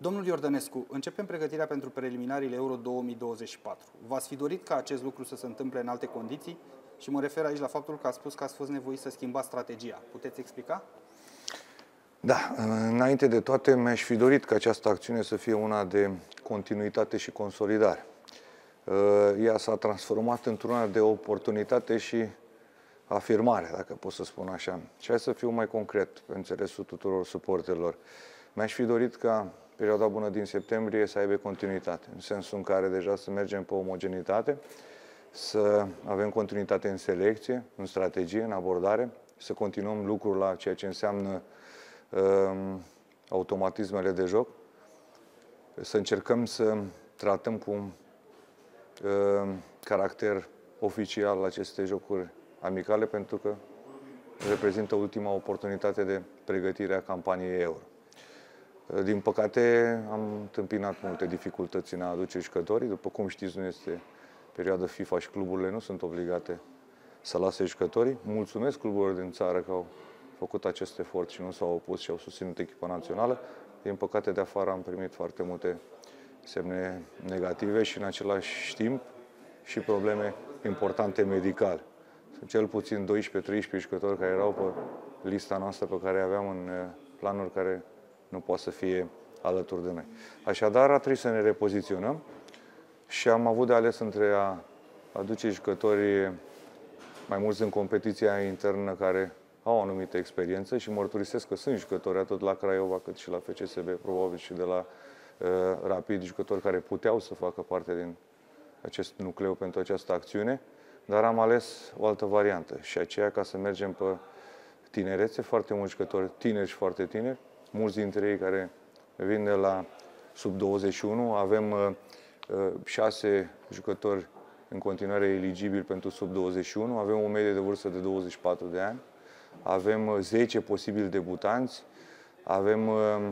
Domnul Iordănescu, începem pregătirea pentru preliminariile Euro 2024. V-ați fi dorit ca acest lucru să se întâmple în alte condiții? Și mă refer aici la faptul că ați spus că ați fost nevoit să schimbați strategia. Puteți explica? Da, înainte de toate mi-aș fi dorit ca această acțiune să fie una de continuitate și consolidare. Ea s-a transformat într-una de oportunitate și afirmare, dacă pot să spun așa. Și hai să fiu mai concret pe înțelesul tuturor suporterilor. Mi-aș fi dorit ca perioada bună din septembrie să aibă continuitate, în sensul în care deja să mergem pe omogenitate, să avem continuitate în selecție, în strategie, în abordare, să continuăm lucrul la ceea ce înseamnă automatismele de joc, să încercăm să tratăm cu caracter oficial aceste jocuri amicale, pentru că reprezintă ultima oportunitate de pregătire a campaniei Euro. Din păcate, am întâmpinat multe dificultăți în a aduce jucătorii. După cum știți, nu este perioadă FIFA și cluburile nu sunt obligate să lase jucătorii. Mulțumesc cluburilor din țară că au făcut acest efort și nu s-au opus și au susținut echipa națională. Din păcate, de afară am primit foarte multe semne negative și în același timp și probleme importante medicale. Sunt cel puțin 12-13 jucători care erau pe lista noastră pe care aveam în planuri care nu poate să fie alături de noi. Așadar, a trebuit să ne repoziționăm și am avut de ales între a aduce jucătorii mai mulți în competiția internă care au o anumită experiență și mărturisesc că sunt jucători atât la Craiova cât și la FCSB, probabil și de la Rapid, jucători care puteau să facă parte din acest nucleu pentru această acțiune, dar am ales o altă variantă și aceea ca să mergem pe tinerețe, foarte mulți jucători tineri și foarte tineri, mulți dintre ei care vin de la sub 21, avem 6 jucători în continuare eligibili pentru sub 21, avem o medie de vârstă de 24 de ani, avem 10 posibili debutanți, avem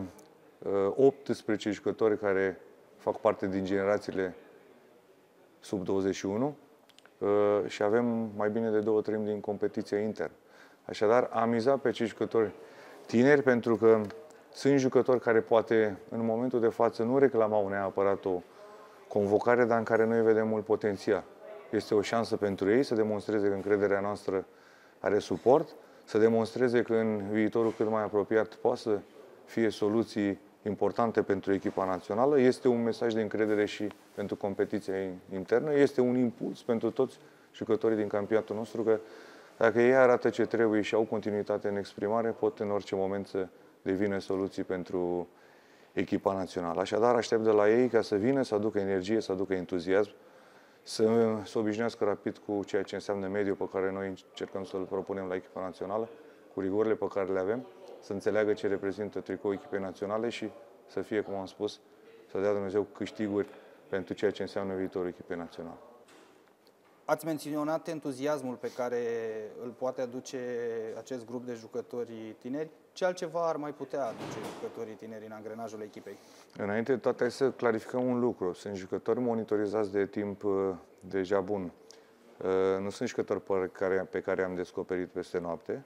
18 jucători care fac parte din generațiile sub 21 și avem mai bine de 2/3 din competiția internă. Așadar, am mizat pe acești jucători tineri pentru că sunt jucători care poate în momentul de față nu reclamau neapărat o convocare, dar în care noi vedem mult potențial. Este o șansă pentru ei să demonstreze că încrederea noastră are suport, să demonstreze că în viitorul cât mai apropiat poate să fie soluții importante pentru echipa națională. Este un mesaj de încredere și pentru competiția internă. Este un impuls pentru toți jucătorii din campionatul nostru că dacă ei arată ce trebuie și au continuitate în exprimare, pot în orice moment să devină soluții pentru echipa națională. Așadar, aștept de la ei ca să vină, să aducă energie, să aducă entuziasm, să se obișnuiască rapid cu ceea ce înseamnă mediul pe care noi încercăm să-l propunem la echipa națională, cu rigorile pe care le avem, să înțeleagă ce reprezintă tricoul echipei naționale și să fie, cum am spus, să dea Dumnezeu câștiguri pentru ceea ce înseamnă viitorul echipei naționale. Ați menționat entuziasmul pe care îl poate aduce acest grup de jucători tineri. Ce altceva ar mai putea aduce jucătorii tineri în angrenajul echipei? Înainte de toate, să clarificăm un lucru. Sunt jucători monitorizați de timp deja bun. Nu sunt jucători pe care am descoperit peste noapte.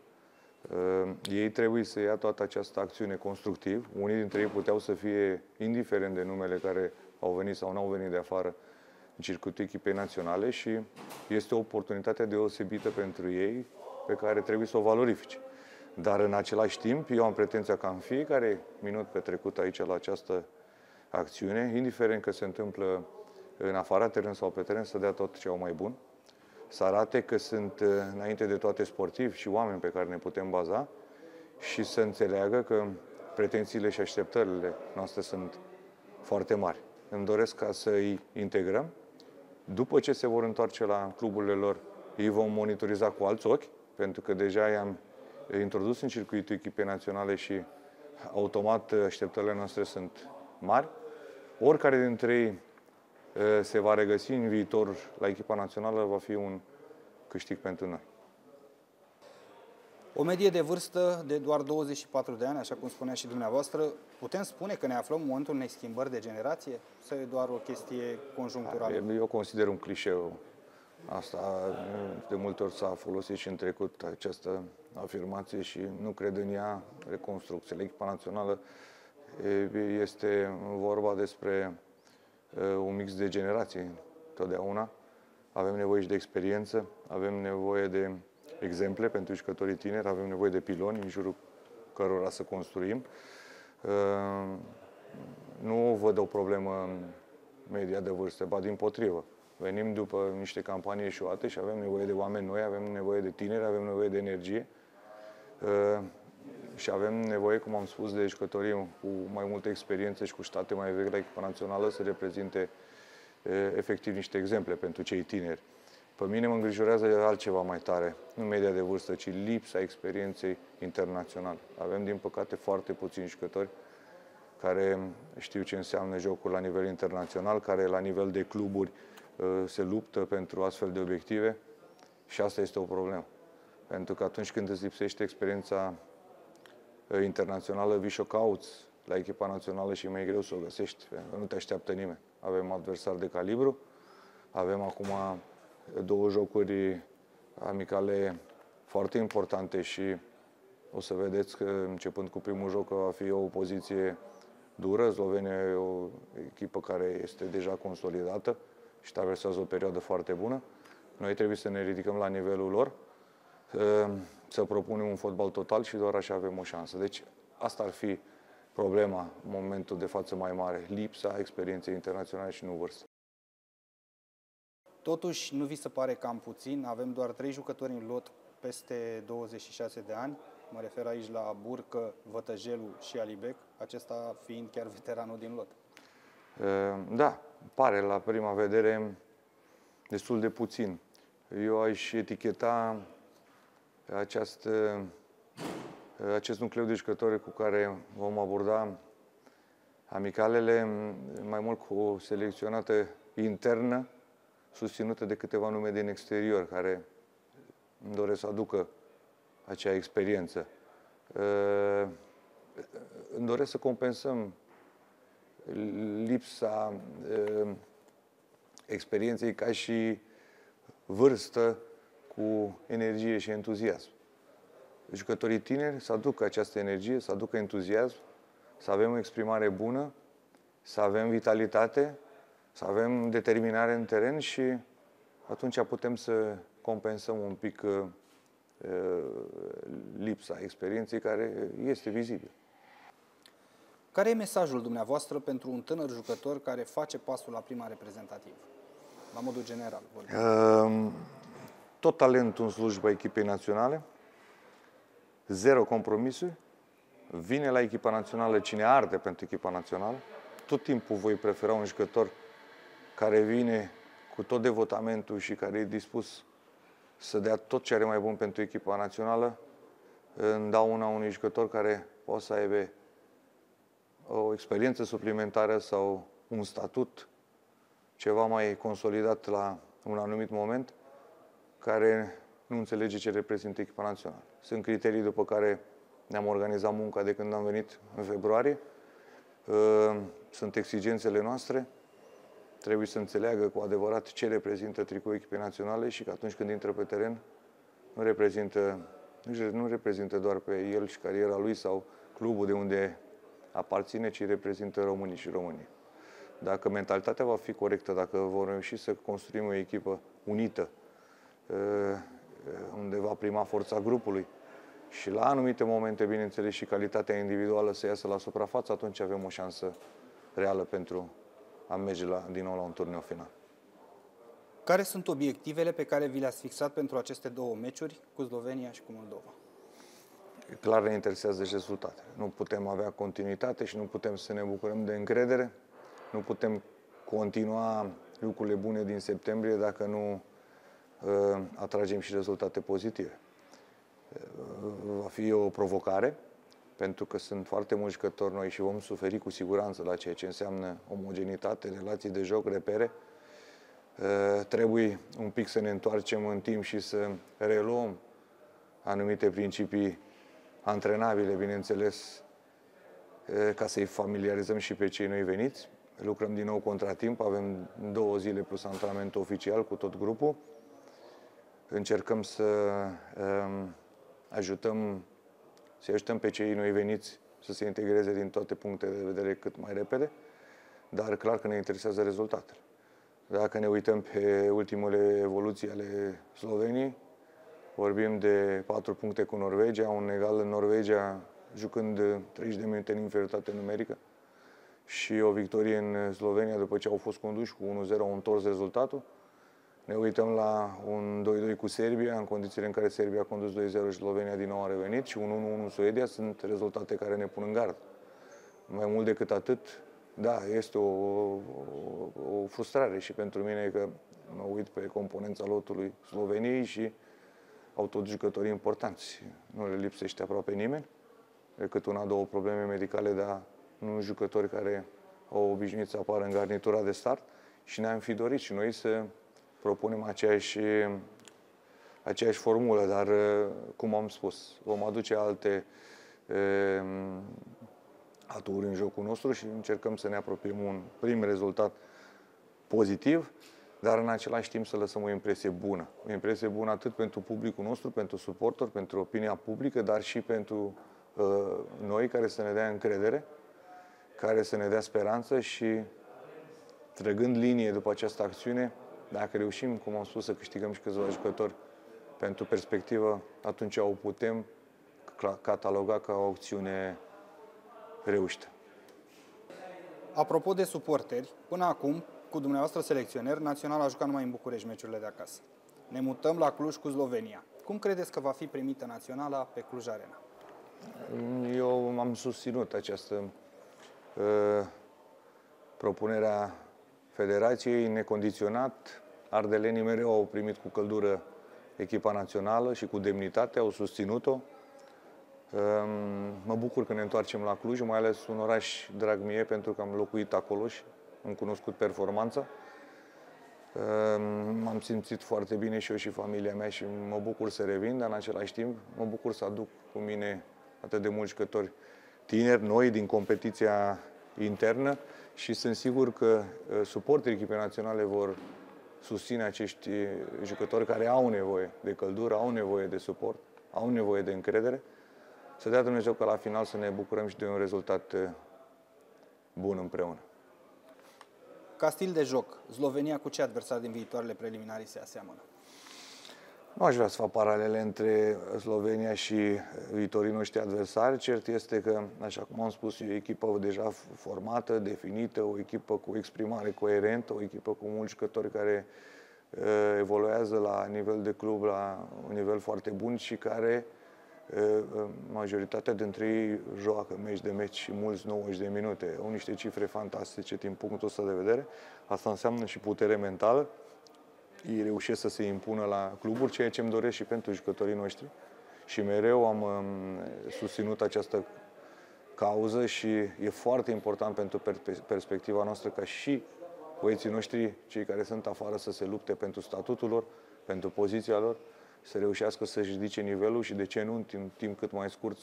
Ei trebuie să ia toată această acțiune constructiv. Unii dintre ei puteau să fie, indiferent de numele care au venit sau nu au venit de afară, în circuitul echipei naționale și este o oportunitate deosebită pentru ei pe care trebuie să o valorifice. Dar în același timp, eu am pretenția ca în fiecare minut petrecut aici la această acțiune, indiferent că se întâmplă în afara teren sau pe teren, să dea tot ce au mai bun, să arate că sunt înainte de toate sportivi și oameni pe care ne putem baza și să înțeleagă că pretențiile și așteptările noastre sunt foarte mari. Îmi doresc ca să îi integrăm. După ce se vor întoarce la cluburile lor, ei vom monitoriza cu alți ochi, pentru că deja i-am introdus în circuitul echipei naționale și automat așteptările noastre sunt mari. Oricare dintre ei se va regăsi în viitor la echipa națională va fi un câștig pentru noi. O medie de vârstă de doar 24 de ani, așa cum spunea și dumneavoastră, putem spune că ne aflăm în momentul unei schimbări de generație? Sau e doar o chestie conjuncturală? Eu consider un clișeu. Asta de multe ori s-a folosit și în trecut această afirmație și nu cred în ea. Reconstrucțiile. Echipa națională Este vorba despre un mix de generații totdeauna. Avem nevoie și de experiență, avem nevoie de exemple pentru jucătorii tineri, avem nevoie de piloni în jurul cărora să construim. Nu văd o problemă în media de vârstă, ba dimpotrivă. Venim după niște campanii eșuate și avem nevoie de oameni noi, avem nevoie de tineri, avem nevoie de energie și avem nevoie, cum am spus, de jucătorii cu mai multă experiență și cu state mai vechi la echipa națională să reprezinte efectiv niște exemple pentru cei tineri. Pe mine mă îngrijorează altceva mai tare, nu media de vârstă, ci lipsa experienței internaționale. Avem, din păcate, foarte puțini jucători care știu ce înseamnă jocul la nivel internațional, care la nivel de cluburi se luptă pentru astfel de obiective și asta este o problemă. Pentru că atunci când îți lipsește experiența internațională, vii și o cauți la echipa națională și e mai greu să o găsești. Nu te așteaptă nimeni. Avem adversari de calibru, avem acum 2 jocuri amicale foarte importante și o să vedeți că începând cu primul joc va fi o opoziție dură. Slovenia e o echipă care este deja consolidată și traversează o perioadă foarte bună. Noi trebuie să ne ridicăm la nivelul lor, să propunem un fotbal total și doar așa avem o șansă. Deci asta ar fi problema în momentul de față mai mare, lipsa experienței internaționale și nu vârstă. Totuși, nu vi se pare cam puțin? Avem doar 3 jucători în lot peste 26 de ani. Mă refer aici la Burcă, Vătăjelu și Alibec, acesta fiind chiar veteranul din lot. Da, pare la prima vedere destul de puțin. Eu aș eticheta acest nucleu de jucători cu care vom aborda amicalele mai mult cu o selecționată internă, susținută de câteva nume din exterior, care îmi doresc să aducă acea experiență. Îmi doresc să compensăm lipsa experienței ca și vârstă cu energie și entuziasm. Jucătorii tineri să aducă această energie, să aducă entuziasm, să avem o exprimare bună, să avem vitalitate, să avem determinare în teren și atunci putem să compensăm un pic lipsa experienței care este vizibilă. Care e mesajul dumneavoastră pentru un tânăr jucător care face pasul la prima reprezentativă? La modul general vorbim. Tot talentul în slujba echipei naționale, 0 compromisuri, vine la echipa națională cine arde pentru echipa națională. Tot timpul voi prefera un jucător care vine cu tot devotamentul și care e dispus să dea tot ce are mai bun pentru echipa națională, în dauna unui jucător care poate să aibă o experiență suplimentară sau un statut ceva mai consolidat la un anumit moment, care nu înțelege ce reprezintă echipa națională. Sunt criterii după care ne-am organizat munca de când am venit în februarie. Sunt exigențele noastre. Trebuie să înțeleagă cu adevărat ce reprezintă tricoul echipei naționale și că atunci când intră pe teren nu reprezintă doar pe el și cariera lui sau clubul de unde aparține, ci reprezintă românii și România. Dacă mentalitatea va fi corectă, dacă vom reuși să construim o echipă unită, unde va prima forța grupului și la anumite momente, bineînțeles, și calitatea individuală să iasă la suprafață, atunci avem o șansă reală pentru a merge din nou la un turneu final. Care sunt obiectivele pe care vi le-ați fixat pentru aceste 2 meciuri cu Slovenia și cu Moldova? Clar ne interesează rezultate. Nu putem avea continuitate și nu putem să ne bucurăm de încredere. Nu putem continua lucrurile bune din septembrie dacă nu atragem și rezultate pozitive. Va fi o provocare, pentru că sunt foarte mulți jucători noi și vom suferi cu siguranță la ceea ce înseamnă omogenitate, relații de joc, repere. Trebuie un pic să ne întoarcem în timp și să reluăm anumite principii antrenabile, bineînțeles, ca să-i familiarizăm și pe cei noi veniți. Lucrăm din nou contratimp, avem 2 zile plus antrenament oficial cu tot grupul. Încercăm să ajutăm pe cei noi veniți să se integreze din toate punctele de vedere cât mai repede, dar clar că ne interesează rezultatele. Dacă ne uităm pe ultimele evoluții ale Sloveniei, vorbim de 4 puncte cu Norvegia, un egal în Norvegia jucând 30 de minute în inferioritate numerică și o victorie în Slovenia după ce au fost conduși cu 1-0, au întors rezultatul. Ne uităm la un 2-2 cu Serbia, în condițiile în care Serbia a condus 2-0 și Slovenia din nou a revenit, și un 1-1 în Suedia. Sunt rezultate care ne pun în gard. Mai mult decât atât, da, este o frustrare și pentru mine că mă uit pe componența lotului Sloveniei și au tot jucători importanți. Nu le lipsește aproape nimeni, decât una, două probleme medicale, dar nu jucători care au obișnuit să apară în garnitura de start, și ne-am fi dorit și noi să propunem aceeași formulă, dar, cum am spus, vom aduce alte aturi în jocul nostru și încercăm să ne apropiem un prim rezultat pozitiv, dar în același timp să lăsăm o impresie bună. O impresie bună atât pentru publicul nostru, pentru suportori, pentru opinia publică, dar și pentru noi, care să ne dea încredere, care să ne dea speranță și, trăgând linie după această acțiune, dacă reușim, cum am spus, să câștigăm și câțiva jucători pentru perspectivă, atunci o putem cataloga ca o acțiune reușită. Apropo de suporteri, până acum, cu dumneavoastră selecționer, Național a jucat numai în București meciurile de acasă. Ne mutăm la Cluj cu Slovenia. Cum credeți că va fi primită Naționala pe Cluj Arena? Eu am susținut această propunerea Federației necondiționat. Ardelenii mereu au primit cu căldură echipa națională și cu demnitate, au susținut-o. Mă bucur că ne întoarcem la Cluj, mai ales un oraș drag mie, pentru că am locuit acolo și am cunoscut performanța. M-am simțit foarte bine și eu și familia mea și mă bucur să revin, dar în același timp mă bucur să aduc cu mine atât de mulți jucători tineri, noi, din competiția internă, și sunt sigur că suporterii echipei naționale vor susține acești jucători care au nevoie de căldură, au nevoie de suport, au nevoie de încredere. Să dea Dumnezeu că la final să ne bucurăm și de un rezultat bun împreună. Ca stil de joc, Slovenia cu ce adversar din viitoarele preliminarii se aseamănă? Nu aș vrea să fac paralele între Slovenia și viitorii noștri adversari. Cert este că, așa cum am spus, e o echipă deja formată, definită, o echipă cu exprimare coerentă, o echipă cu mulți jucători care evoluează la nivel de club, la un nivel foarte bun și care majoritatea dintre ei joacă meci de meci și mulți 90 de minute. Au niște cifre fantastice din punctul ăsta de vedere. Asta înseamnă și putere mentală. Ei reușesc să se impună la cluburi, ceea ce îmi doresc și pentru jucătorii noștri. Și mereu am susținut această cauză și e foarte important pentru perspectiva noastră ca și băieții noștri, cei care sunt afară, să se lupte pentru statutul lor, pentru poziția lor, să reușească să-și ridice nivelul și, de ce nu, în timp cât mai scurt,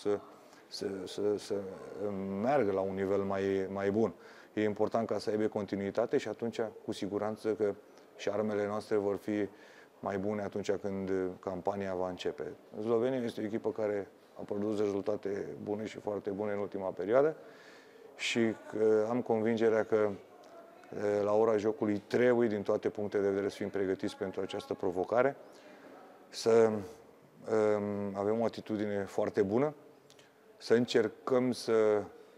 să meargă la un nivel mai bun. E important ca să aibă continuitate și atunci, cu siguranță, că și armele noastre vor fi mai bune atunci când campania va începe. Slovenia este o echipă care a produs rezultate bune și foarte bune în ultima perioadă și am convingerea că la ora jocului trebuie, din toate punctele de vedere, să fim pregătiți pentru această provocare, să avem o atitudine foarte bună, să încercăm să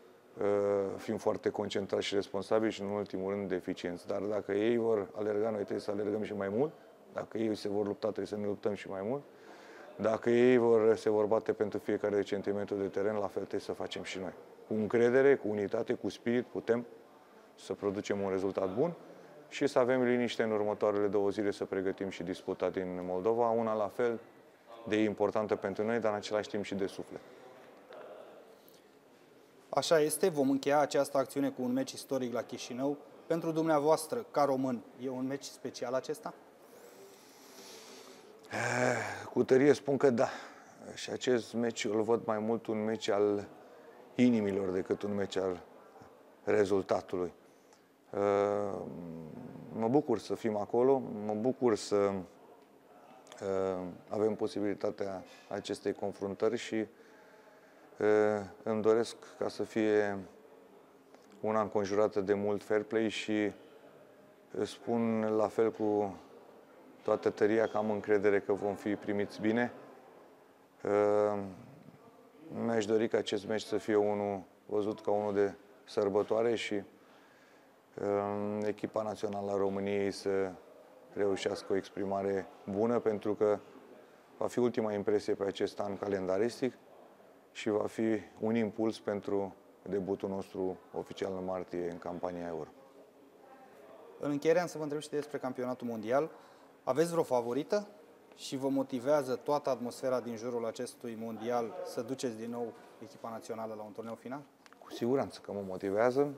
fim foarte concentrați și responsabili și, în ultimul rând, eficienți. Dar dacă ei vor alerga, noi trebuie să alergăm și mai mult. Dacă ei se vor lupta, trebuie să ne luptăm și mai mult. Dacă ei se vor bate pentru fiecare centimetru de teren, la fel trebuie să facem și noi. Cu încredere, cu unitate, cu spirit, putem să producem un rezultat bun și să avem liniște în următoarele 2 zile să pregătim și disputa din Moldova, una la fel de importantă pentru noi, dar în același timp și de suflet. Așa este, vom încheia această acțiune cu un meci istoric la Chișinău. Pentru dumneavoastră, ca român, e un meci special acesta? Cu tărie spun că da. Și acest meci îl văd mai mult un meci al inimilor decât un meci al rezultatului. Mă bucur să fim acolo, mă bucur să avem posibilitatea acestei confruntări și Îmi doresc ca să fie una înconjurată de mult fair play și spun la fel cu toată tăria că am încredere că vom fi primiți bine. Mi-aș dori ca acest meci să fie unul văzut ca unul de sărbătoare și echipa națională a României să reușească o exprimare bună, pentru că va fi ultima impresie pe acest an calendaristic și va fi un impuls pentru debutul nostru oficial în martie în campania Euro. În încheiere am să vă întreb și despre campionatul mondial. Aveți vreo favorită și vă motivează toată atmosfera din jurul acestui mondial să duceți din nou echipa națională la un turneu final? Cu siguranță că mă motivează.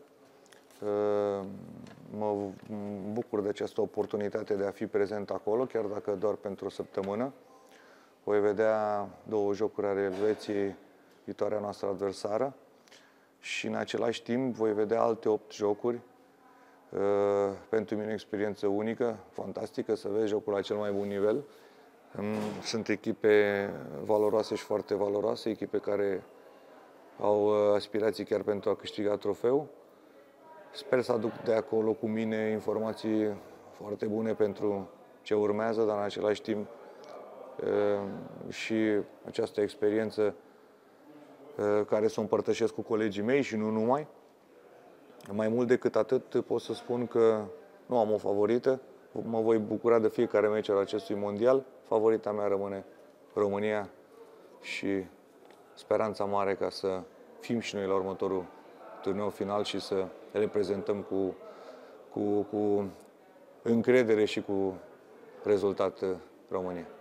Mă bucur de această oportunitate de a fi prezent acolo, chiar dacă doar pentru o săptămână. Voi vedea 2 jocuri ale Elveției, viitoarea noastră adversară, și în același timp voi vedea alte 8 jocuri. Pentru mine o experiență unică, fantastică, să vezi jocul la cel mai bun nivel. Sunt echipe valoroase și foarte valoroase, echipe care au aspirații chiar pentru a câștiga trofeu. Sper să aduc de acolo cu mine informații foarte bune pentru ce urmează, dar în același timp și această experiență care să o împărtășesc cu colegii mei și nu numai. Mai mult decât atât, pot să spun că nu am o favorită. Mă voi bucura de fiecare meci al acestui mondial. Favorita mea rămâne România și speranța mare ca să fim și noi la următorul turneu final și să reprezentăm cu încredere și cu rezultat România.